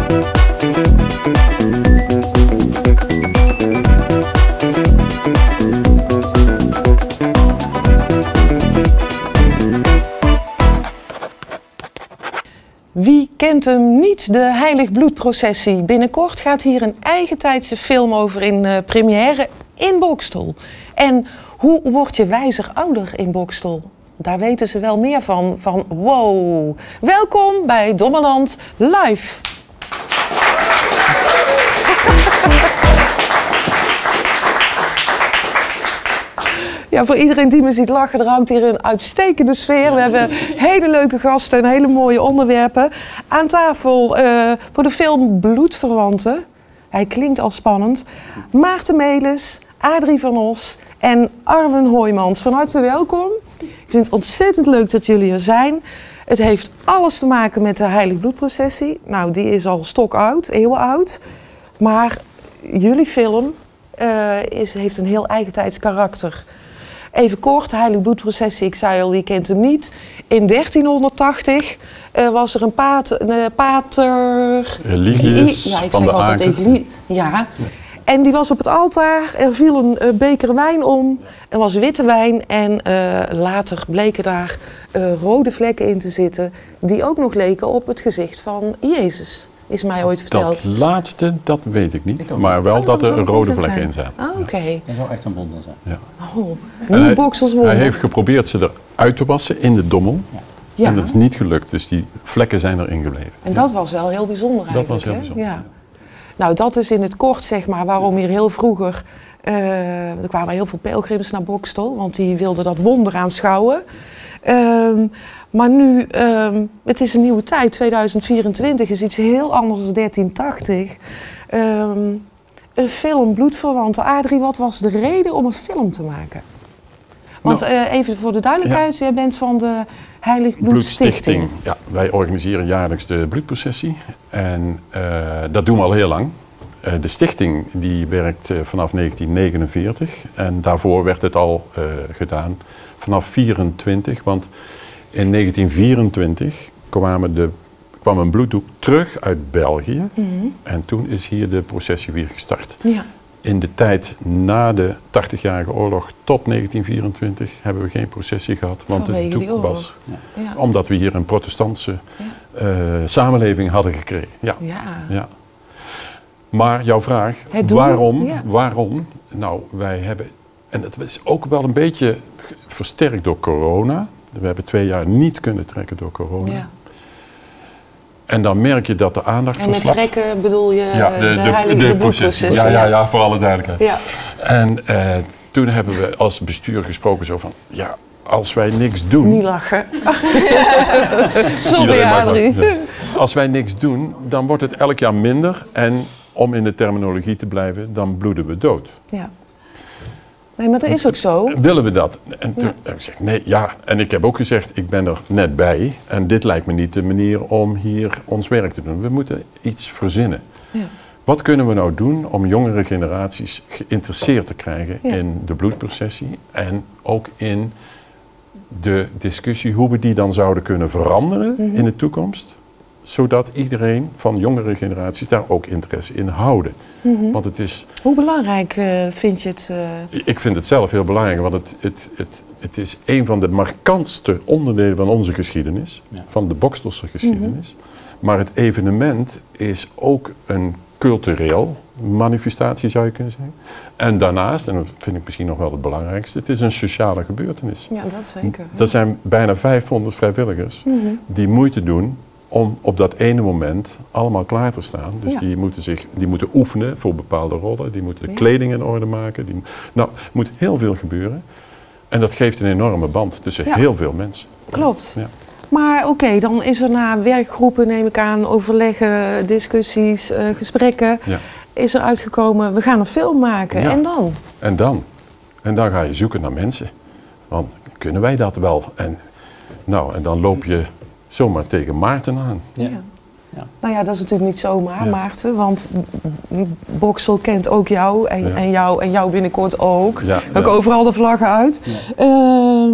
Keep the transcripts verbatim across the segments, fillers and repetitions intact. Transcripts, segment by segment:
Wie kent hem niet, de Heilig Bloedprocessie? Binnenkort gaat hier een eigentijdse film over in uh, première in Boxtel. En hoe word je wijzer ouder in Boxtel? Daar weten ze wel meer van, van wow. Welkom bij Dommeland Live. Ja, voor iedereen die me ziet lachen, er hangt hier een uitstekende sfeer. We hebben hele leuke gasten en hele mooie onderwerpen. Aan tafel uh, voor de film Bloedverwanten. Hij klinkt al spannend. Maarten Melis, Adrie van Os en Arwen Hoijmans. Van harte welkom. Ik vind het ontzettend leuk dat jullie er zijn. Het heeft alles te maken met de Heilig Bloedprocessie. Nou, die is al stokoud, eeuwenoud. Maar jullie film uh, is, heeft een heel eigentijds karakter. Even kort, de Heilige Bloedprocessie, ik zei al, wie kent hem niet. In dertienhonderdtachtig uh, was er een pater... Uh, pater Eligius ja, ik van zeg de altijd Aken. Eli, ja. En die was op het altaar, er viel een uh, beker wijn om. Er was witte wijn en uh, later bleken daar uh, rode vlekken in te zitten. Die ook nog leken op het gezicht van Jezus. Is mij ooit verteld. Dat laatste, dat weet ik niet. Ik maar wel oh, dat er rode zijn. vlekken in zaten. Ah, oké. Okay. Dat zou echt een wonder zijn. Ja. Oh, En niet Boxels wonder. Hij heeft geprobeerd ze eruit te wassen in de dommel. Ja. Ja. En dat is niet gelukt, dus die vlekken zijn erin gebleven. En dat was wel heel bijzonder eigenlijk. Dat was heel hè? bijzonder. Ja. Ja. Nou, dat is in het kort zeg maar waarom hier heel vroeger... Uh, er kwamen heel veel pelgrims naar Boxtel, want die wilden dat wonder aanschouwen. Um, maar nu, um, het is een nieuwe tijd, tweeduizend vierentwintig is iets heel anders dan dertien tachtig. Um, een film, Bloedverwanten. Adrie, wat was de reden om een film te maken? Want nou, uh, even voor de duidelijkheid, ja. Jij bent van de Heilig Bloedstichting. Bloedstichting. Ja, wij organiseren jaarlijks de bloedprocessie en uh, dat doen we al heel lang. Uh, de stichting die werkt uh, vanaf negentien negenenveertig en daarvoor werd het al uh, gedaan vanaf vierentwintig, want in negentien vierentwintig kwamen de, kwam een bloeddoek terug uit België mm-hmm. en toen is hier de processie weer gestart. Ja. In de tijd na de tachtigjarige oorlog tot negentien vierentwintig hebben we geen processie gehad, want Vanwege de doek was, ja. Ja. omdat we hier een protestantse ja. uh, samenleving hadden gekregen. Ja. Ja. Ja. Maar jouw vraag, waarom, ja. waarom? Nou, wij hebben, en het is ook wel een beetje versterkt door corona. We hebben twee jaar niet kunnen trekken door corona. Ja. En dan merk je dat de aandacht en met verslapt. trekken bedoel je ja, de, de, de heilige de, de processie. Ja, ja, ja, voor alle duidelijkheid. Ja. En uh, toen hebben we als bestuur gesproken zo van, ja, als wij niks doen... Niet lachen. Sorry, Adrie. Ja. Als wij niks doen, dan wordt het elk jaar minder en... om in de terminologie te blijven, dan bloeden we dood. Ja. Nee, maar dat is ook zo. Willen we dat? En toen ja. heb ik gezegd, nee, ja. En ik heb ook gezegd, ik ben er net bij. En dit lijkt me niet de manier om hier ons werk te doen. We moeten iets verzinnen. Ja. Wat kunnen we nou doen om jongere generaties geïnteresseerd te krijgen ja. in de bloedprocessie en ook in de discussie hoe we die dan zouden kunnen veranderen mm-hmm. in de toekomst? Zodat iedereen van jongere generaties daar ook interesse in houden. Mm-hmm. Want het is... Hoe belangrijk uh, vind je het? Uh... Ik vind het zelf heel belangrijk, want het, het, het, het is een van de markantste onderdelen van onze geschiedenis. Ja. Van de Boxtelse geschiedenis. Mm-hmm. Maar het evenement is ook een cultureel manifestatie, zou je kunnen zeggen. En daarnaast, en dat vind ik misschien nog wel het belangrijkste, het is een sociale gebeurtenis. Ja, dat zeker. Er ja. zijn bijna vijfhonderd vrijwilligers mm-hmm. die moeite doen om op dat ene moment allemaal klaar te staan. Dus ja. die, moeten zich, die moeten oefenen voor bepaalde rollen. Die moeten de ja. kleding in orde maken. Die, nou, er moet heel veel gebeuren. En dat geeft een enorme band tussen ja. heel veel mensen. Klopt. Ja. Maar oké, okay, dan is er na werkgroepen, neem ik aan, overleggen, discussies, uh, gesprekken. Ja. Is er uitgekomen, we gaan een film maken. Ja. En dan? En dan? En dan ga je zoeken naar mensen. Want kunnen wij dat wel? En, nou, en dan loop je... zomaar tegen Maarten aan. Ja. Ja. Nou ja, dat is natuurlijk niet zomaar, ja. Maarten, want Boxtel kent ook jou en, ja. en jou en jou binnenkort ook. Ja. Ook ja. overal de vlaggen uit. Ja. Uh,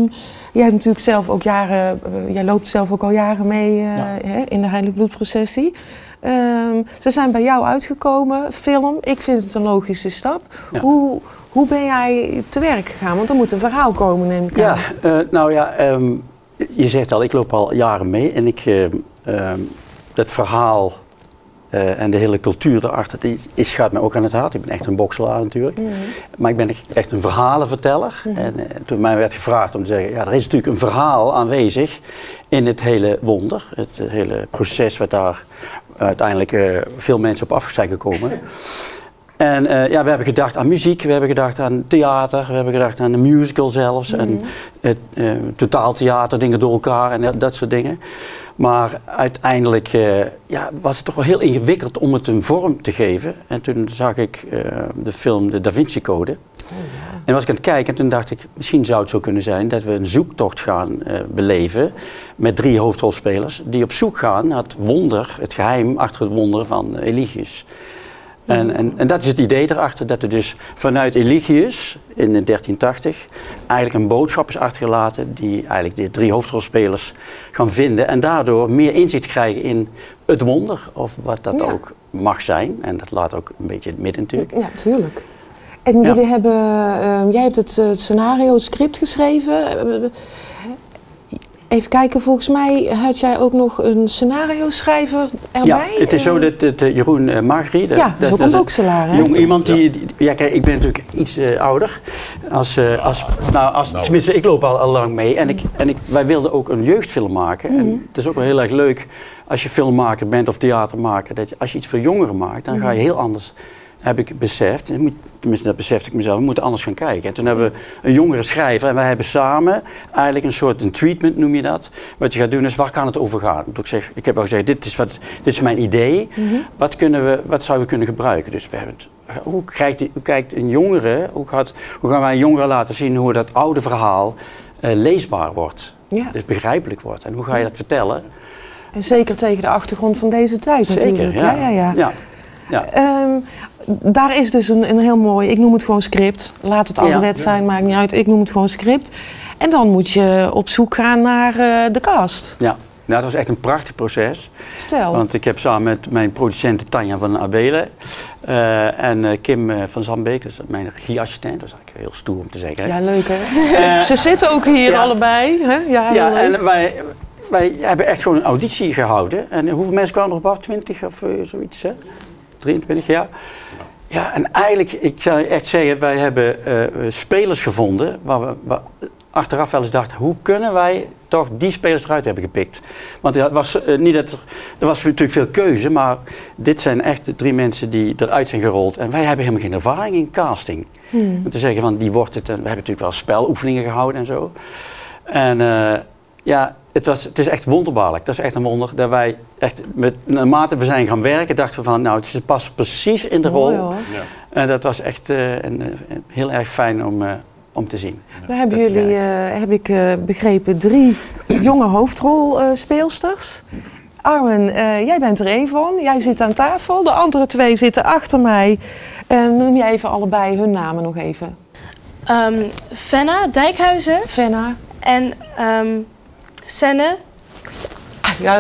Um, jij hebt natuurlijk zelf ook jaren, uh, jij loopt zelf ook al jaren mee uh, ja. hè, in de Heilig Bloedprocessie. Um, ze zijn bij jou uitgekomen, film. Ik vind het een logische stap. Ja. Hoe, hoe ben jij te werk gegaan? Want er moet een verhaal komen, neem ik aan. Ja, uh, nou ja, um, je zegt al, ik loop al jaren mee en ik, uh, um, dat verhaal uh, en de hele cultuur erachter is, is, gaat mij ook aan het hart. Ik ben echt een bokselaar natuurlijk, mm-hmm. maar ik ben echt een verhalenverteller. Mm-hmm. En uh, toen mij werd gevraagd om te zeggen, ja, er is natuurlijk een verhaal aanwezig in het hele wonder, het, het hele proces wat daar uiteindelijk uh, veel mensen op af zijn gekomen. En uh, ja, we hebben gedacht aan muziek, we hebben gedacht aan theater, we hebben gedacht aan een musical zelfs. Mm-hmm. En het uh, totaaltheater, dingen door elkaar en dat, dat soort dingen. Maar uiteindelijk uh, ja, was het toch wel heel ingewikkeld om het een vorm te geven. En toen zag ik uh, de film De Da Vinci Code. Oh, ja. En was ik aan het kijken en toen dacht ik, misschien zou het zo kunnen zijn dat we een zoektocht gaan uh, beleven met drie hoofdrolspelers die op zoek gaan naar het wonder, het geheim achter het wonder van Eligius. En, en, en dat is het idee erachter, dat er dus vanuit Eligius in dertien tachtig eigenlijk een boodschap is achtergelaten die eigenlijk de drie hoofdrolspelers gaan vinden en daardoor meer inzicht krijgen in het wonder, of wat dat ja. ook mag zijn. En dat laat ook een beetje in het midden natuurlijk. Ja, tuurlijk. En ja. jullie hebben, uh, jij hebt het uh, scenario, het script geschreven. Uh, Even kijken, volgens mij had jij ook nog een scenario schrijver erbij. Ja, het is zo dat, dat uh, Jeroen uh, Magri, dat, ja, dat is ook een bokselaar, hè? Jong iemand die, die, ja kijk, ik ben natuurlijk iets uh, ouder. Als, uh, als, nou, als, nou. Tenminste, ik loop al, al lang mee en, ik, en ik, wij wilden ook een jeugdfilm maken. Mm-hmm. En het is ook wel heel erg leuk als je filmmaker bent of theatermaker, dat je, als je iets voor jongeren maakt, dan ga je heel anders, heb ik beseft, tenminste dat besefte ik mezelf, we moeten anders gaan kijken. En toen hebben we een jongere schrijver en wij hebben samen eigenlijk een soort een treatment, noem je dat. Wat je gaat doen is, waar kan het over gaan? Ik, zeg, ik heb al gezegd, dit is, wat, dit is mijn idee, mm-hmm. wat, kunnen we, wat zouden we kunnen gebruiken? Dus we hebben het, hoe, krijgt, hoe kijkt een jongere, hoe, gaat, hoe gaan wij een jongere laten zien hoe dat oude verhaal uh, leesbaar wordt, ja. dus begrijpelijk wordt. En hoe ga je dat vertellen? En zeker tegen de achtergrond van deze tijd zeker, natuurlijk. Ja. Ja, ja, ja. ja. ja. Um, Daar is dus een, een heel mooi, ik noem het gewoon script. Laat het ouderwets ja. zijn, maakt niet uit. Ik noem het gewoon script. En dan moet je op zoek gaan naar uh, de cast. Ja, nou, dat was echt een prachtig proces. Vertel. Want ik heb samen met mijn producenten Tanja van Abelen uh, en uh, Kim uh, van Zandbeek, dus mijn regieassistent, dat is eigenlijk heel stoer om te zeggen. Ja, leuk hè? Uh, Ze zitten ook hier ja. allebei. Hè? Ja, heel ja leuk. En wij, wij hebben echt gewoon een auditie gehouden. En hoeveel mensen kwamen erop af? twintig of uh, zoiets, hè? drieëntwintig jaar. Ja, en eigenlijk, ik zou echt zeggen, wij hebben uh, spelers gevonden waar we, waar achteraf wel eens dachten, hoe kunnen wij toch die spelers eruit hebben gepikt? Want het was uh, niet dat er, er was natuurlijk veel keuze, maar dit zijn echt de drie mensen die eruit zijn gerold. En wij hebben helemaal geen ervaring in casting. Hmm. Om te zeggen van, die wordt het, en we hebben natuurlijk wel speloefeningen gehouden en zo. En uh, ja, Het, was, het is echt wonderbaarlijk. Dat is echt een wonder dat wij echt met naarmate we zijn gaan werken dachten we van nou het past precies in de rol. Mooi, hoor. Ja. En dat was echt uh, een, een, heel erg fijn om, uh, om te zien. Dan hebben jullie, uh, heb ik uh, begrepen, drie jonge hoofdrolspeelsters. Uh, Arwen, uh, jij bent er één van. Jij zit aan tafel. De andere twee zitten achter mij. Uh, noem jij even allebei hun namen nog even. Um, Fenna Dijkhuizen. Fenna. En um, Senne. Ja.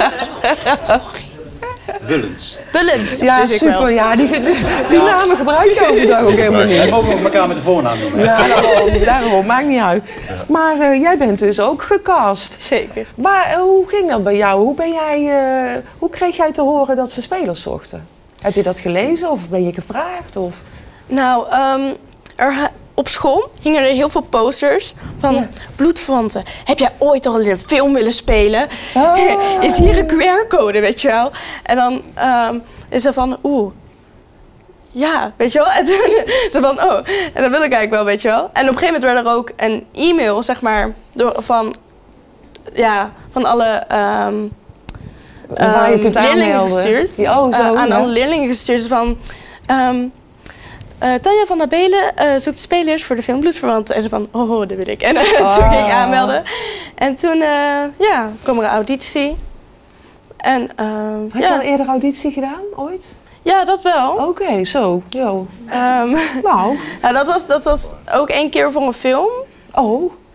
Sorry. Bullens. Bullens. Ja, super. Ja, die, die, die namen gebruik je overdag ook helemaal niet. We mogen ook elkaar met de voornaam noemen. Ja, daarom, daarom maakt niet uit. Maar uh, jij bent dus ook gecast. Zeker. Maar uh, hoe ging dat bij jou? Hoe, ben jij, uh, hoe kreeg jij te horen dat ze spelers zochten? Heb je dat gelezen of ben je gevraagd? Of? Nou, um, er... Op school hingen er heel veel posters van ja. bloedverwanten. Heb jij ooit al in een film willen spelen? Oh. Is hier een Q R-code, weet je wel? En dan um, is er van, oeh, ja, weet je wel? En toen van, oh, en dat wil ik eigenlijk wel, weet je wel? En op een gegeven moment werd er ook een e-mail, zeg maar, door, van, ja, van alle um, Waar je kunt um, leerlingen gestuurd. Ja, oh, zo, uh, aan ja. alle leerlingen gestuurd van... Um, Uh, Tanja van Abelen uh, zoekt spelers voor de film Bloedverwanten. En ze van, oh, dat wil ik. En uh, oh. toen ging ik aanmelden. En toen, uh, ja, kwam er een auditie. En, uh, Had ja. je al eerder auditie gedaan, ooit? Ja, dat wel. Oké, okay, zo. Yo. Um, nou. nou dat, was, dat was ook één keer voor een film. Oh.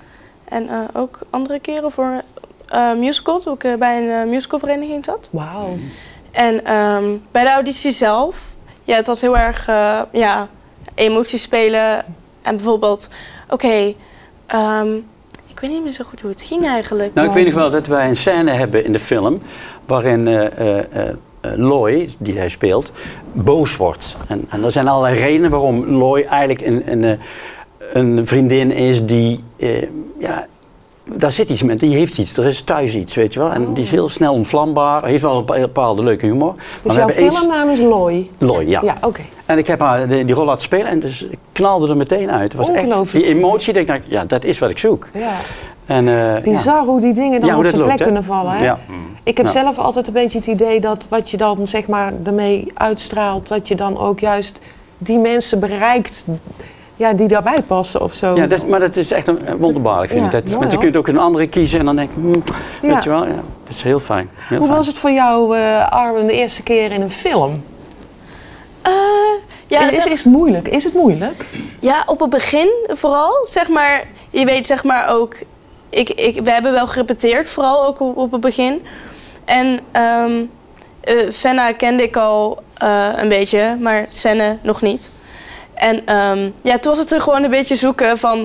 En uh, ook andere keren voor uh, musical, toen ik uh, bij een uh, musicalvereniging zat. Wauw. En um, bij de auditie zelf, ja, het was heel erg uh, ja, emoties spelen. En bijvoorbeeld, oké, okay, um, ik weet niet meer zo goed hoe het ging eigenlijk. Nou, ik weet nog wel dat wij een scène hebben in de film waarin uh, uh, uh, Loy, die hij speelt, boos wordt. En, en er zijn allerlei redenen waarom Loy eigenlijk een, een, een vriendin is die, uh, ja, daar zit iets met, die heeft iets, er is thuis iets, weet je wel. En die is heel snel ontvlambaar, heeft wel een bepaalde leuke humor. Dus jouw filmnaam is Loy? Loy, ja. Ja, oké. Okay. En ik heb haar die, die rol laten spelen en dus ik knalde er meteen uit. Het was echt, die emotie, denk ik, ja, dat is wat ik zoek. Ja. En, uh, bizar ja. hoe die dingen dan ja, op zijn plek kunnen vallen. Hè? Ja. Ik heb ja. zelf altijd een beetje het idee dat wat je dan zeg maar ermee uitstraalt, dat je dan ook juist die mensen bereikt ja, die daarbij passen of zo. Ja, dat, maar dat is echt een, wonderbaarlijk, vind ja, ik. Dat, mooi, want je kunt ook een andere kiezen en dan denk ik, hmm, ja. weet je wel, ja, dat is heel fijn. Heel hoe fijn. was het voor jou, uh, Arwen, de eerste keer in een film? Uh, ja, is, is, is het moeilijk? Is het moeilijk? Ja, op het begin vooral. Zeg maar, je weet zeg maar ook, ik, ik, we hebben wel gerepeteerd, vooral ook op, op het begin. En um, uh, Fenna kende ik al uh, een beetje, maar Senne nog niet. En um, ja, toen was het er gewoon een beetje zoeken van...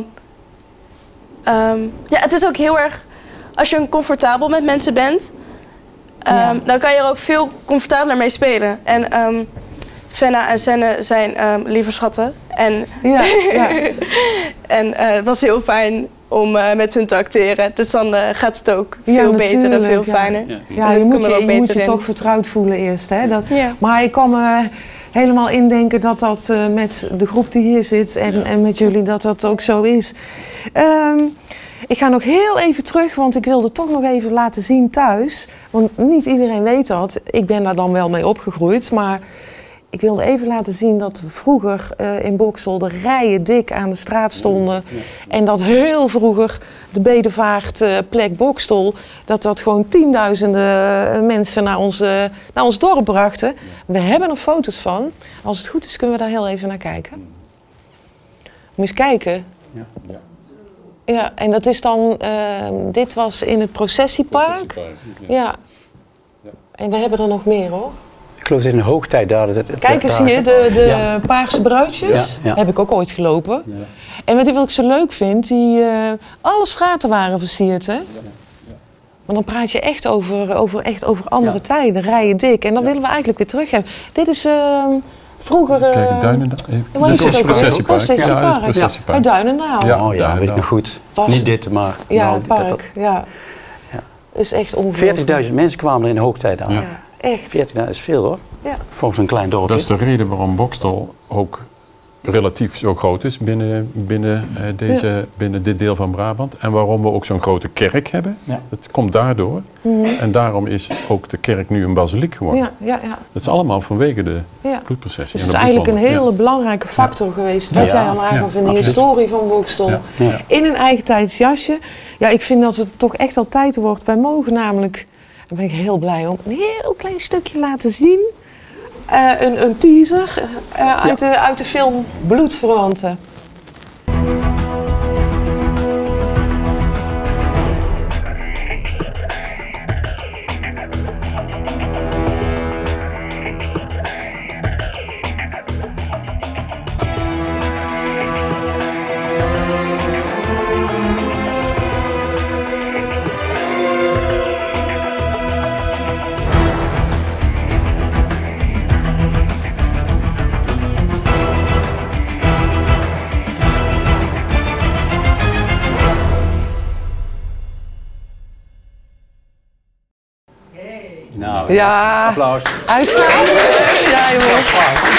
Um, ja, het is ook heel erg... Als je comfortabel met mensen bent... Um, ja. dan kan je er ook veel comfortabeler mee spelen. En um, Fenna en Senne zijn um, lieve schatten. En, ja, ja. en uh, het was heel fijn om uh, met hun te acteren. Dus dan uh, gaat het ook veel ja, beter en veel ja. fijner. Ja, ja je moet je, je, moet je toch vertrouwd voelen eerst. Hè? Dat, ja. Maar ik kan me helemaal indenken dat dat uh, met de groep die hier zit en, ja. en met jullie dat dat ook zo is. Um, ik ga nog heel even terug, want ik wilde toch nog even laten zien thuis. Want niet iedereen weet dat. Ik ben daar dan wel mee opgegroeid, maar... Ik wilde even laten zien dat vroeger uh, in Boxtel de rijen dik aan de straat stonden. Ja, ja. En dat heel vroeger de bedevaartplek uh, Boxtel, dat dat gewoon tienduizenden uh, mensen naar ons, uh, naar ons dorp brachten. Ja. We hebben er foto's van. Als het goed is kunnen we daar heel even naar kijken. Moet je eens kijken. Ja, ja. Ja, en dat is dan, uh, dit was in het processiepark. processiepark ja. Ja. Ja. En we hebben er nog meer hoor. Ik geloof dat in een hoogtijd daar... Het, het, Kijk eens hier, de, de ja. paarse bruidjes, ja, ja. heb ik ook ooit gelopen. Ja. En weet je wat ik zo leuk vind? Die, uh, alle straten waren versierd, hè? Ja. Ja. Maar dan praat je echt over, over, echt over andere ja. tijden, rijen dik. En dan ja. willen we eigenlijk weer terug hebben. Dit is uh, vroeger... Uh, Kijk, Duinendaal. Dit is het processiepark. Ja, dat is processiepark. Uit Duinendaal. Ja, oh ja, weet ik nog goed. Was, Niet dit, maar... Ja, nou, het park, dat, dat, ja. ja. Is echt ongelooflijk. veertigduizend mensen kwamen er in de hoogtijd aan. Ja. Echt. veertigduizend is veel hoor, ja. Volgens een klein dorpje. Dat is de reden waarom Boxtel ook relatief zo groot is binnen, binnen, uh, deze, ja. binnen dit deel van Brabant. En waarom we ook zo'n grote kerk hebben. Ja. Dat komt daardoor. Mm-hmm. En daarom is ook de kerk nu een basiliek geworden. Ja, ja, ja. Dat is allemaal vanwege de ja. bloedprocessie. Dus het is eigenlijk een hele ja. belangrijke factor ja. geweest. Wat ja. jij al aangaf in de ja, historie van Boxtel. Ja. Ja. In een eigen tijdsjasje. Ja, ik vind dat het toch echt al tijd wordt. Wij mogen namelijk... Daar ben ik heel blij om. Een heel klein stukje laten zien. Uh, een, een teaser uh, uit, ja. de, uit de film Bloedverwanten. Nou, ja, applaus. Uitstaan. Ja, jongen.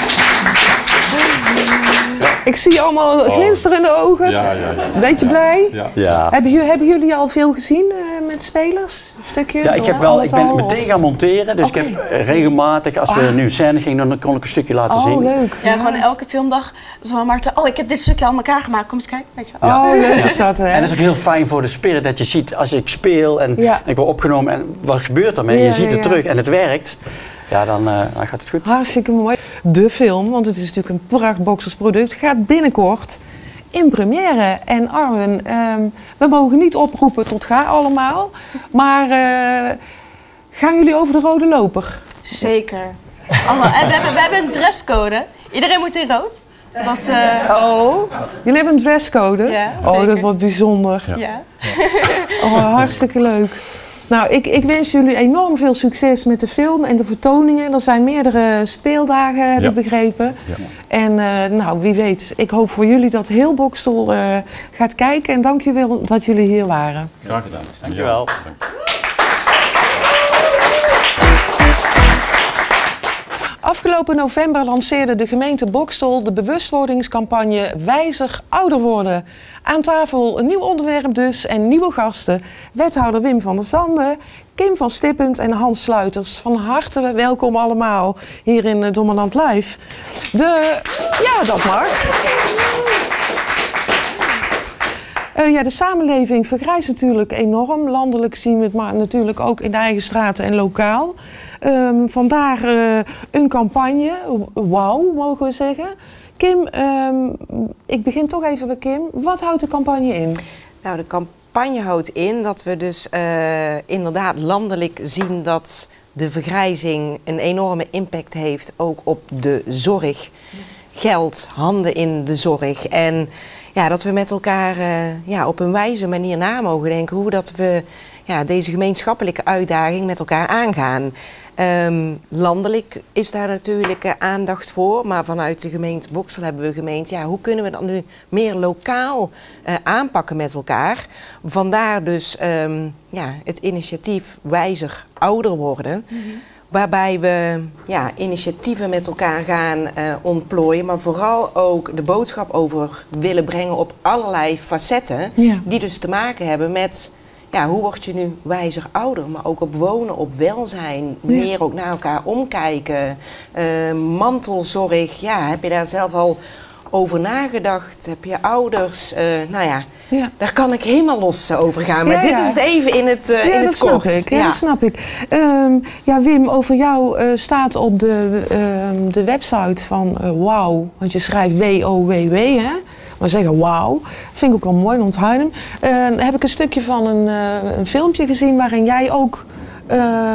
Ik zie allemaal glinsterende ogen. Ja, ja, ja. Beetje blij. Ja. Ja. Hebben, jullie, hebben jullie al veel gezien uh, met spelers? Stukjes? Ja, ik, heb wel, ik ben al, meteen gaan monteren. Dus okay. ik heb regelmatig, als we ah. nu scène gingen, dan kon ik een stukje laten oh, zien. Leuk. Ja, ja, gewoon elke filmdag. Zo Marten, oh, ik heb dit stukje aan elkaar gemaakt. Kom eens kijken. Weet je. Ja. Oh, leuk is dat, hè? En dat is ook heel fijn voor de spirit, dat je ziet als ik speel en, ja. en ik word opgenomen. En wat gebeurt ermee? Ja, je ziet het ja. terug en het werkt. Ja, dan, uh, dan gaat het goed. Hartstikke mooi. De film, want het is natuurlijk een pracht Boxtels product, gaat binnenkort in première. En Arwen, uh, we mogen niet oproepen tot ga allemaal. Maar uh, gaan jullie over de rode loper? Zeker. Allemaal. En we hebben, we hebben een dresscode. Iedereen moet in rood. Dat is, uh... Oh, jullie hebben een dresscode? Ja, oh, zeker. dat wordt bijzonder. Ja. Ja. Oh, hartstikke leuk. Nou, ik, ik wens jullie enorm veel succes met de film en de vertoningen. Er zijn meerdere speeldagen, heb ja. ik begrepen. Ja. En uh, nou, wie weet, ik hoop voor jullie dat heel Boxtel uh, gaat kijken. En dank jullie wel dat jullie hier waren. Graag gedaan. Dankjewel. Ja, dank. Afgelopen november lanceerde de gemeente Boxtel de bewustwordingscampagne Wijzer ouder worden. Aan tafel een nieuw onderwerp dus en nieuwe gasten. Wethouder Wim van der Zanden, Kim van Stippend en Hans Sluiters. Van harte welkom allemaal hier in Dommerland Live. De... Ja, dat mag. Uh, ja, de samenleving vergrijst natuurlijk enorm. Landelijk zien we het, maar natuurlijk ook in de eigen straten en lokaal. Um, vandaar uh, een campagne, wauw mogen we zeggen. Kim, um, ik begin toch even bij Kim. Wat houdt de campagne in? Nou, de campagne houdt in dat we dus uh, inderdaad landelijk zien dat de vergrijzing een enorme impact heeft ook op de zorg. Geld, handen in de zorg. En ja, dat we met elkaar uh, ja, op een wijze manier na mogen denken hoe dat we ja, deze gemeenschappelijke uitdaging met elkaar aangaan. Um, landelijk is daar natuurlijk uh, aandacht voor, maar vanuit de gemeente Boxtel hebben we gemeend, ja, hoe kunnen we dat nu meer lokaal uh, aanpakken met elkaar? Vandaar dus um, ja, het initiatief Wijzer ouder worden. Mm-hmm. Waarbij we ja, initiatieven met elkaar gaan uh, ontplooien, maar vooral ook de boodschap over willen brengen op allerlei facetten. Ja. Die dus te maken hebben met ja, hoe word je nu wijzer ouder, maar ook op wonen, op welzijn, ja. meer ook naar elkaar omkijken. Uh, mantelzorg, ja, heb je daar zelf al over nagedacht? Heb je ouders? Uh, nou ja, ja, daar kan ik helemaal los over gaan. Maar ja, dit ja. is het even in het, uh, ja, in het dat kort. Snap ik. Ja, ja, dat snap ik. Um, ja, Wim, over jou uh, staat op de, uh, de website van uh, Wow, want je schrijft W O W W, hè? Maar zeggen wauw, vind ik ook wel mooi en onthouden. Uh, dan heb ik een stukje van een, uh, een filmpje gezien waarin jij ook uh,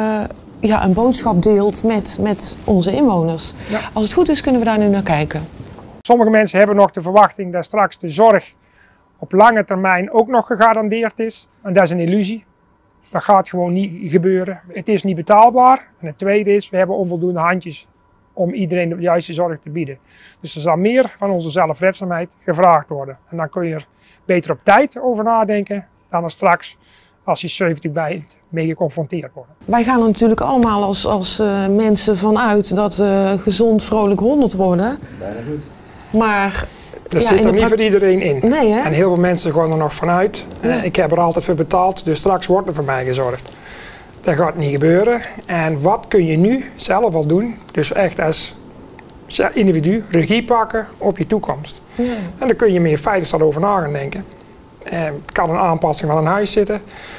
ja, een boodschap deelt met, met onze inwoners. Ja. Als het goed is, kunnen we daar nu naar kijken. Sommige mensen hebben nog de verwachting dat straks de zorg op lange termijn ook nog gegarandeerd is. En dat is een illusie. Dat gaat gewoon niet gebeuren. Het is niet betaalbaar. En het tweede is, we hebben onvoldoende handjes om iedereen de juiste zorg te bieden. Dus er zal meer van onze zelfredzaamheid gevraagd worden. En dan kun je er beter op tijd over nadenken dan er straks als je zeventig bent mee geconfronteerd wordt. Wij gaan er natuurlijk allemaal als, als uh, mensen vanuit dat we gezond, vrolijk honderd worden. Bijna goed. Maar dat ja, zit er niet voor iedereen in. Nee, hè? En heel veel mensen gaan er nog vanuit. Ja. Uh, ik heb er altijd voor betaald, dus straks wordt er voor mij gezorgd. Dat gaat niet gebeuren. En wat kun je nu zelf al doen? Dus echt als individu regie pakken op je toekomst. Ja. En dan kun je meer feitelijk over na gaan denken. Het kan een aanpassing van een huis zitten.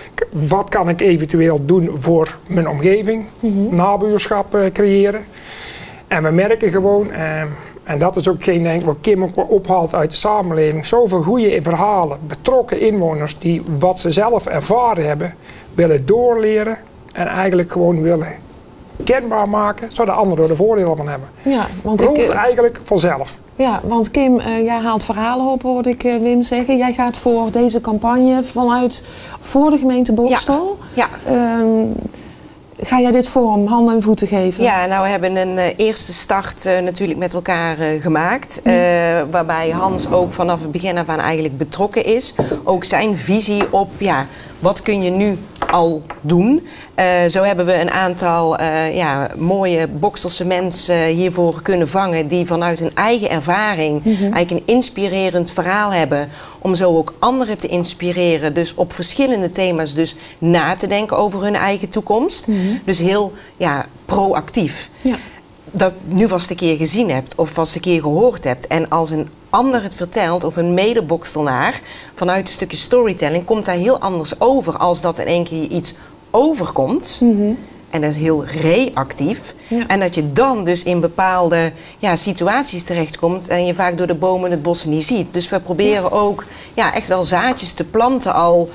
Wat kan ik eventueel doen voor mijn omgeving? Mm-hmm. Nabuurschap uh, creëren. En we merken gewoon, uh, en dat is ook geen denk wat Kim ook ophaalt uit de samenleving, zoveel goede verhalen, betrokken inwoners die wat ze zelf ervaren hebben, willen doorleren en eigenlijk gewoon willen kenbaar maken, zodat anderen er de voordelen van hebben. Ja, want Rolt ik, eigenlijk vanzelf. Ja, want Kim, uh, jij haalt verhalen op, hoorde ik uh, Wim zeggen. Jij gaat voor deze campagne vanuit voor de gemeente Boxtel. Ja. ja. Uh, Ga jij dit vorm, handen en voeten geven? Ja, nou we hebben een uh, eerste start uh, natuurlijk met elkaar uh, gemaakt. Uh, waarbij Hans ook vanaf het begin af aan eigenlijk betrokken is. Ook zijn visie op, ja, wat kun je nu al doen? Uh, zo hebben we een aantal uh, ja, mooie Boxtelse mensen hiervoor kunnen vangen. Die vanuit hun eigen ervaring mm-hmm. eigenlijk een inspirerend verhaal hebben. Om zo ook anderen te inspireren. Dus op verschillende thema's dus na te denken over hun eigen toekomst. Mm-hmm. Dus heel ja, proactief. Ja. Dat nu vast een keer gezien hebt of vast een keer gehoord hebt. En als een ander het vertelt of een mede-Boxtelnaar vanuit een stukje storytelling komt daar heel anders over als dat in één keer iets overkomt. Mm-hmm. En dat is heel reactief. Ja. En dat je dan dus in bepaalde ja, situaties terechtkomt en je vaak door de bomen het bos niet ziet. Dus we proberen ja. ook ja, echt wel zaadjes te planten al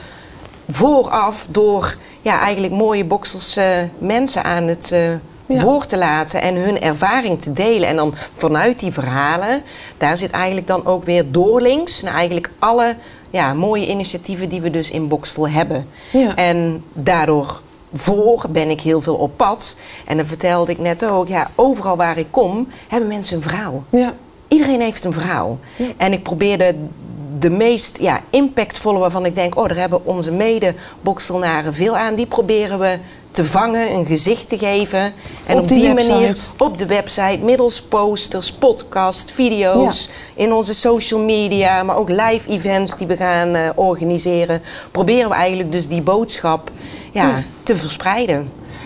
vooraf door ja, eigenlijk mooie Bokselse mensen aan het uh, ja. woord te laten en hun ervaring te delen. En dan vanuit die verhalen, daar zit eigenlijk dan ook weer doorlinks naar eigenlijk alle ja, mooie initiatieven die we dus in Bokstel hebben. Ja. En daardoor voor ben ik heel veel op pad. En dan vertelde ik net ook, ja, overal waar ik kom, hebben mensen een verhaal. Ja. Iedereen heeft een verhaal. Ja. En ik probeerde de meest ja, impactvolle waarvan ik denk, oh, daar hebben onze mede-Bokstelnaren veel aan. Die proberen we te vangen, een gezicht te geven. En op, op die, die manier op de website, middels posters, podcast, video's, ja. in onze social media, maar ook live events die we gaan uh, organiseren, proberen we eigenlijk dus die boodschap ja, ja. te verspreiden.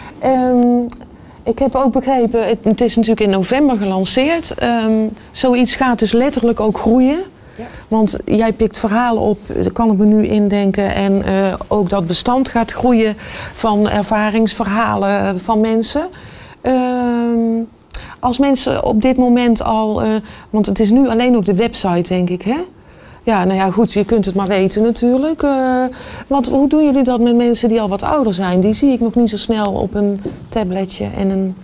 Um, ik heb ook begrepen, het, het is natuurlijk in november gelanceerd. Um, zoiets gaat dus letterlijk ook groeien. Ja. Want jij pikt verhalen op, daar kan ik me nu indenken. En uh, ook dat bestand gaat groeien van ervaringsverhalen van mensen. Uh, als mensen op dit moment al, uh, want het is nu alleen ook de website, denk ik, hè? Ja, nou ja, goed, je kunt het maar weten natuurlijk. Uh, want hoe doen jullie dat met mensen die al wat ouder zijn? Die zie ik nog niet zo snel op een tabletje en een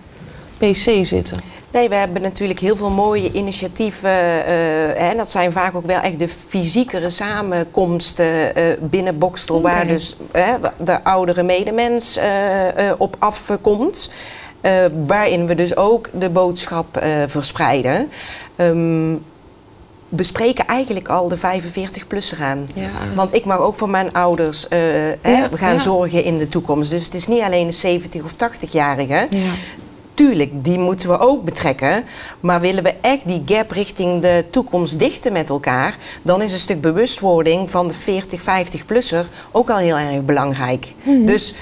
pc zitten. Nee, we hebben natuurlijk heel veel mooie initiatieven. Uh, en dat zijn vaak ook wel echt de fysiekere samenkomsten uh, binnen Bokstel, okay. waar dus uh, de oudere medemens uh, uh, op afkomt. Uh, waarin we dus ook de boodschap uh, verspreiden. Um, We spreken eigenlijk al de vijfenveertig-plusser aan. Ja. Want ik mag ook voor mijn ouders uh, ja, hè, gaan ja. zorgen in de toekomst. Dus het is niet alleen een zeventig- of tachtig-jarige. Ja. Tuurlijk, die moeten we ook betrekken. Maar willen we echt die gap richting de toekomst dichten met elkaar, dan is een stuk bewustwording van de veertig, vijftig-plusser ook al heel erg belangrijk. Mm-hmm. Dus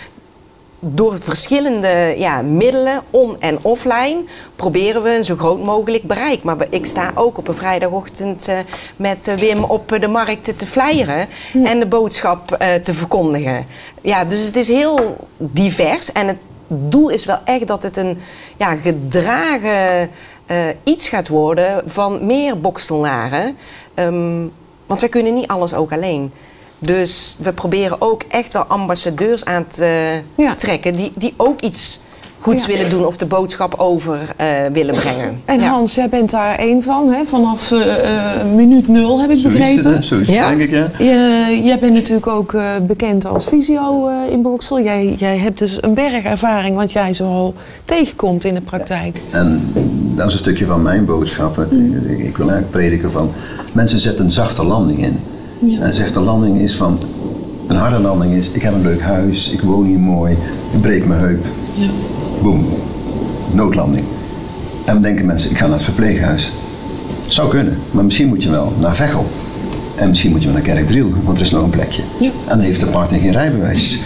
door verschillende ja, middelen, on- en offline, proberen we een zo groot mogelijk bereik. Maar ik sta ook op een vrijdagochtend uh, met uh, Wim op uh, de markt te flyeren ja. en de boodschap uh, te verkondigen. Ja, dus het is heel divers en het doel is wel echt dat het een ja, gedragen uh, iets gaat worden van meer Bokstelnaren. Um, want wij kunnen niet alles ook alleen. Dus we proberen ook echt wel ambassadeurs aan te uh, ja. trekken die, die ook iets goeds ja. willen doen of de boodschap over uh, willen brengen. En ja. Hans, jij bent daar één van, hè? Vanaf uh, uh, minuut nul heb ik zo begrepen. Is het, zo is het, ja. denk ik, ja. Je, jij bent natuurlijk ook uh, bekend als fysio uh, in Bokstel. Jij, jij hebt dus een berg ervaring wat jij zoal tegenkomt in de praktijk. En dat is een stukje van mijn boodschap. Mm. Ik wil eigenlijk prediken van, mensen zetten een zachte landing in. Ja. En zegt de landing is van, een harde landing is, ik heb een leuk huis, ik woon hier mooi, ik breek mijn heup. Ja. Boom, noodlanding. En dan denken mensen, ik ga naar het verpleeghuis. Zou kunnen, maar misschien moet je wel naar Veghel. En misschien moet je wel naar Kerkdriel, want er is nog een plekje. Ja. En dan heeft de partner geen rijbewijs.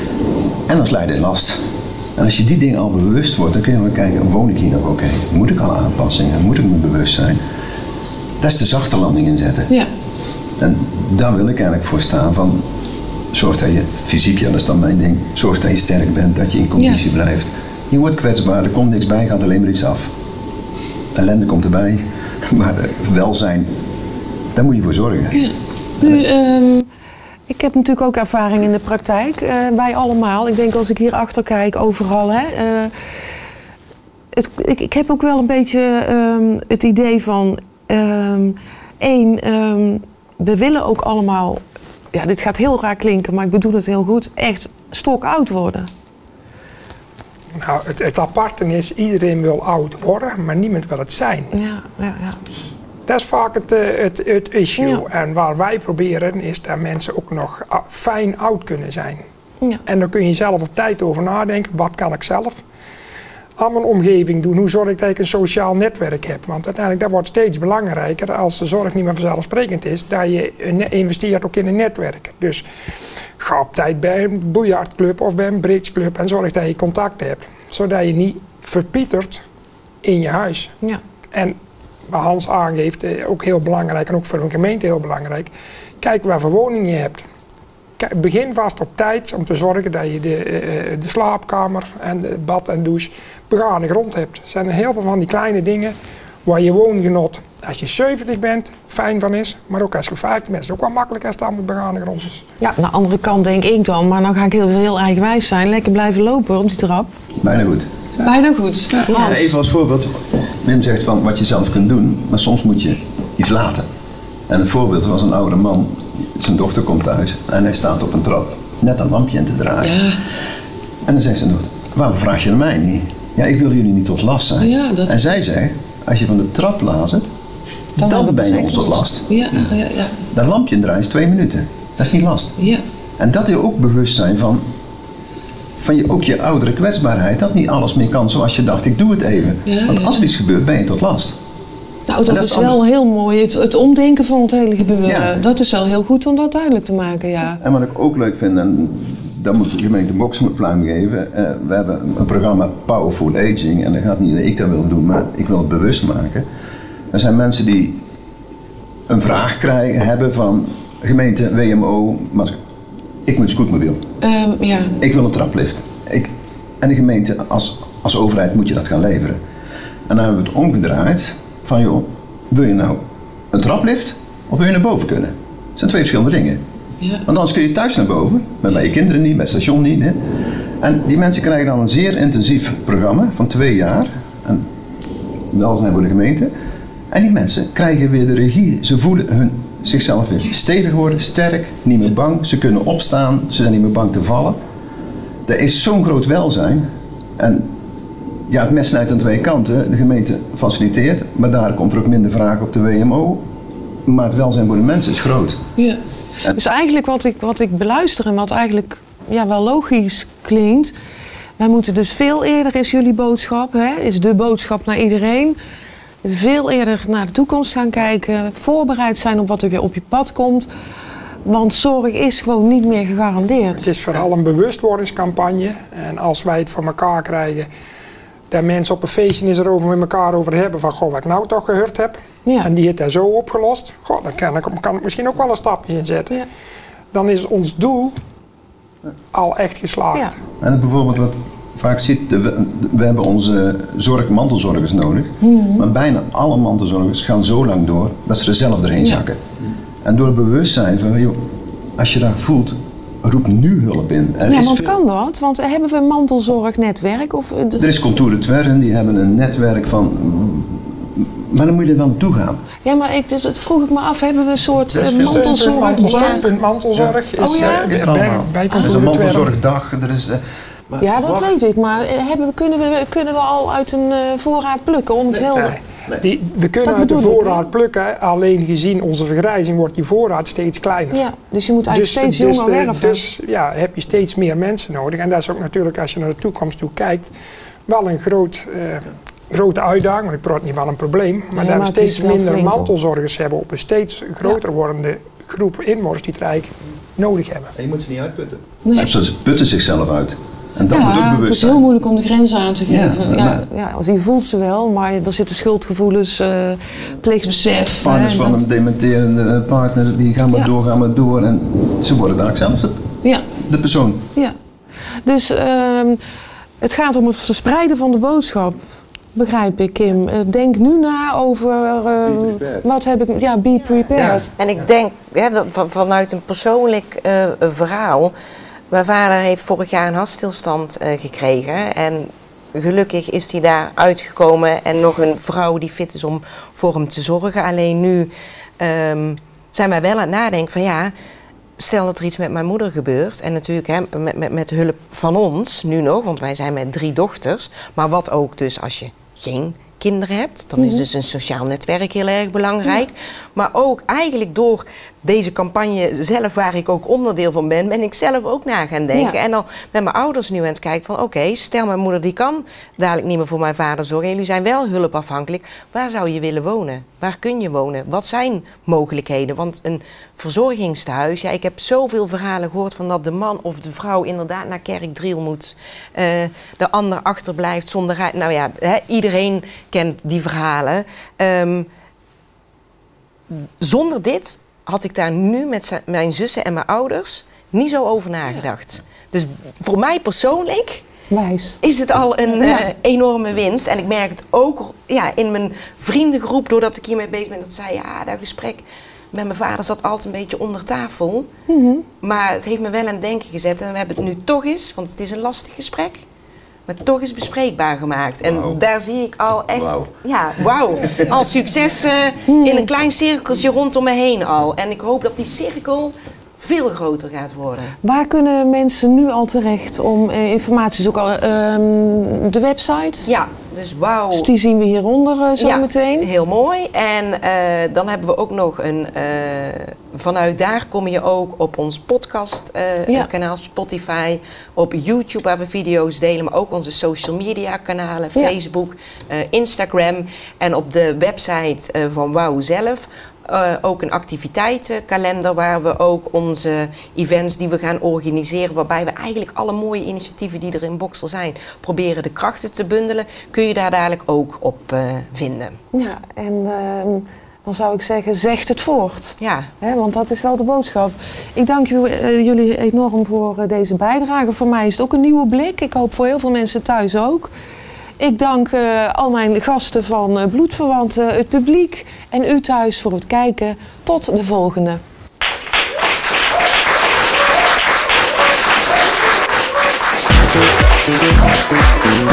En dan slijt je in last. En als je die dingen al bewust wordt, dan kun je wel kijken, woon ik hier nog oké? Okay? Moet ik al aanpassingen? Moet ik me bewust zijn? Dat is de zachte landing inzetten. Ja. En daar wil ik eigenlijk voor staan van, zorg dat je fysiek, ja dat is dan mijn ding, zorg dat je sterk bent, dat je in conditie ja. blijft. Je wordt kwetsbaar, er komt niks bij, gaat alleen maar iets af. Ellende komt erbij, maar welzijn, daar moet je voor zorgen. Ja. Nu, um, ik heb natuurlijk ook ervaring in de praktijk, uh, wij allemaal. Ik denk als ik hier achter kijk, overal. Hè, uh, het, ik, ik heb ook wel een beetje um, het idee van, um, één, um, we willen ook allemaal, ja dit gaat heel raar klinken, maar ik bedoel het heel goed, echt stokoud worden. Nou, het, het aparte is, iedereen wil oud worden, maar niemand wil het zijn. Ja, ja, ja. Dat is vaak het, het, het issue. Ja. En waar wij proberen is dat mensen ook nog fijn oud kunnen zijn. Ja. En dan kun je zelf op tijd over nadenken, wat kan ik zelf aan mijn omgeving doen? Hoe zorg ik dat ik een sociaal netwerk heb? Want uiteindelijk dat wordt steeds belangrijker als de zorg niet meer vanzelfsprekend is, dat je investeert ook in een netwerk. Dus ga op tijd bij een biljartclub of bij een bridgeclub en zorg dat je contact hebt. Zodat je niet verpietert in je huis. Ja. En wat Hans aangeeft, ook heel belangrijk en ook voor een gemeente heel belangrijk. Kijk waar voor woning je hebt. begin vast op tijd om te zorgen dat je de, uh, de slaapkamer en de bad en douche begane grond hebt. Er zijn heel veel van die kleine dingen waar je woongenot, als je zeventig bent, fijn van is. Maar ook als je vijftig bent, is het ook wel makkelijk als het allemaal begane grond is. Ja, aan de andere kant denk ik dan, maar dan ga ik heel, heel eigenwijs zijn. Lekker blijven lopen op die trap. Bijna goed. Bijna goed. Ja. Ja, even als voorbeeld, Wim zegt van wat je zelf kunt doen, maar soms moet je iets laten. En een voorbeeld was een oude man, zijn dochter komt thuis en hij staat op een trap, net een lampje in te draaien. Ja. En dan zegt zijn dochter, waarom vraag je mij niet? Ja, ik wil jullie niet tot last zijn. Ja, dat... En zij zegt, als je van de trap lazert, dan, dan ben je ons tot last. Ja, ja, ja. Dat lampje draaien is twee minuten, dat is niet last. Ja. En dat je ook bewust zijn van, van je, ook je oudere kwetsbaarheid, dat niet alles meer kan zoals je dacht, ik doe het even. Ja, Want als er iets gebeurt, ben je tot last. Nou, dat, dat is, is wel heel mooi. Het, het omdenken van het hele gebeuren. Ja. Dat is wel heel goed om dat duidelijk te maken, ja. En wat ik ook leuk vind, en dat moet de gemeente Boksem een pluim geven. Uh, we hebben een programma Powerful Aging. En dat gaat niet dat ik dat wil doen, maar ik wil het bewust maken. Er zijn mensen die een vraag krijgen, hebben van gemeente, W M O, maar ik moet scootmobiel. Um, ja. Ik wil een traplift. Ik, en de gemeente, als, als overheid moet je dat gaan leveren. En dan hebben we het omgedraaid. Van joh, wil je nou een traplift of wil je naar boven kunnen? Dat zijn twee verschillende dingen. Ja. Want anders kun je thuis naar boven, maar bij je kinderen niet, bij het station niet. Hè? En die mensen krijgen dan een zeer intensief programma van twee jaar. En welzijn voor de gemeente. En die mensen krijgen weer de regie. Ze voelen hun, zichzelf weer stevig worden, sterk, niet meer bang. Ze kunnen opstaan, ze zijn niet meer bang te vallen. Er is zo'n groot welzijn. En ja, het mes snijdt aan twee kanten. De gemeente faciliteert, maar daar komt er ook minder vraag op de W M O. Maar het welzijn voor de mensen is groot. Ja. En dus eigenlijk wat ik, wat ik beluister en wat eigenlijk ja, wel logisch klinkt. Wij moeten dus veel eerder, is jullie boodschap, hè, is de boodschap naar iedereen. Veel eerder naar de toekomst gaan kijken. Voorbereid zijn op wat er weer op je pad komt. Want zorg is gewoon niet meer gegarandeerd. Het is vooral een bewustwordingscampagne. En als wij het voor elkaar krijgen, dat mensen op een feestje is erover met elkaar over hebben van goh, wat ik nou toch gehoord heb. Ja. En die heeft daar zo opgelost. Goh, dan kan ik, kan ik misschien ook wel een stapje in zetten. Ja. Dan is ons doel al echt geslaagd. Ja. En bijvoorbeeld wat vaak ziet, we, we hebben onze zorg, mantelzorgers nodig. Mm-hmm. Maar bijna alle mantelzorgers gaan zo lang door dat ze er zelf doorheen zakken. Ja. En door het bewustzijn van, joh, als je dat voelt, roep nu hulp in. Er ja, want veel... kan dat? Want hebben we een mantelzorgnetwerk? Of... Er is Contour de Twerren, die hebben een netwerk van... Maar dan moet je er wel naartoe gaan. Ja, maar ik, dat vroeg ik me af, hebben we een soort uh, mantelzorg? Mantelzorg, mantelzorg ja. is oh, ja? uh, bij, bij Contour de Twerren. Er is een mantelzorgdag. Er is, uh, maar ja, dat wacht. weet ik. Maar hebben we, kunnen, we, kunnen we al uit een uh, voorraad plukken om het nee, heel... Nee. Nee. Die, we kunnen dat uit de voorraad ik, plukken, alleen gezien onze vergrijzing wordt die voorraad steeds kleiner. Ja, dus je moet eigenlijk dus, steeds jonger dus, werven. Dus ja, heb je steeds meer mensen nodig. En dat is ook natuurlijk, als je naar de toekomst toe kijkt, wel een groot, uh, grote uitdaging. Want ik praat niet van een probleem. Maar ja, dat we steeds minder mantelzorgers hebben op een steeds groter ja. wordende groep inwoners die het eigenlijk nodig hebben. En je moet ze niet uitputten. Nee. Ze putten zichzelf uit. En dat ja, moet ook bewust het is zijn. heel moeilijk om de grenzen aan te geven. Ja, ja, ja, ja, je voelt ze wel, maar er zitten schuldgevoelens, uh, plichtsbesef. Partners van dat... een dementerende partner, die gaan maar ja. door, gaan maar door. En ze worden daar zelf de, ja. de persoon. Ja. Dus uh, het gaat om het verspreiden van de boodschap. Begrijp ik, Kim. Denk nu na over uh, wat heb ik... Ja, be prepared. Ja. En ik denk, ja, vanuit een persoonlijk uh, verhaal... Mijn vader heeft vorig jaar een hartstilstand uh, gekregen en gelukkig is hij daar uitgekomen en nog een vrouw die fit is om voor hem te zorgen. Alleen nu um, zijn wij wel aan het nadenken van ja, stel dat er iets met mijn moeder gebeurt en natuurlijk hè, met, met, met hulp van ons nu nog, want wij zijn met drie dochters, maar wat ook dus als je geen kinderen hebt, dan is dus een sociaal netwerk heel erg belangrijk. Ja. Maar ook eigenlijk door deze campagne zelf, waar ik ook onderdeel van ben, ben ik zelf ook na gaan denken. Ja. En dan met mijn ouders nu aan het kijken van oké, okay, stel mijn moeder die kan dadelijk niet meer voor mijn vader zorgen. Jullie zijn wel hulpafhankelijk. Waar zou je willen wonen? Waar kun je wonen? Wat zijn mogelijkheden? Want een verzorgingstehuis, ja, ik heb zoveel verhalen gehoord van dat de man of de vrouw inderdaad naar Kerkdriel moet. Uh, de ander achterblijft zonder ruimte. Nou ja, hè, iedereen kent die verhalen. Um, zonder dit had ik daar nu met mijn zussen en mijn ouders niet zo over nagedacht. Dus voor mij persoonlijk Wijs. is het al een Ja. uh, enorme winst. En ik merk het ook ja, in mijn vriendengroep, doordat ik hiermee bezig ben, dat zei, ja, dat gesprek met mijn vader zat altijd een beetje onder tafel. Mm-hmm. Maar het heeft me wel aan het denken gezet. En we hebben het nu toch eens, want het is een lastig gesprek, maar toch eens bespreekbaar gemaakt. En Wow. daar zie ik al echt, Wauw. ja, wauw. Al succes uh, Hmm. in een klein cirkeltje rondom me heen al. En ik hoop dat die cirkel veel groter gaat worden. Waar kunnen mensen nu al terecht om uh, informatie te zoeken? Uh, de website? Ja, dus wauw. Dus die zien we hieronder uh, zo ja, meteen. heel mooi. En uh, dan hebben we ook nog een... Uh, vanuit daar kom je ook op ons podcast uh, Ja. kanaal Spotify, op YouTube waar we video's delen, maar ook onze social media kanalen, Ja. Facebook, uh, Instagram en op de website uh, van Wauw zelf. Uh, ook een activiteitenkalender waar we ook onze events die we gaan organiseren, waarbij we eigenlijk alle mooie initiatieven die er in Boxtel zijn, proberen de krachten te bundelen, kun je daar dadelijk ook op uh, vinden. Ja, en uh, dan zou ik zeggen, zegt het voort. Ja. Hè, want dat is wel de boodschap. Ik dank u, uh, jullie enorm voor uh, deze bijdrage. Voor mij is het ook een nieuwe blik. Ik hoop voor heel veel mensen thuis ook. Ik dank uh, al mijn gasten van uh, Bloedverwanten, het publiek en u thuis voor het kijken. Tot de volgende. Thank you.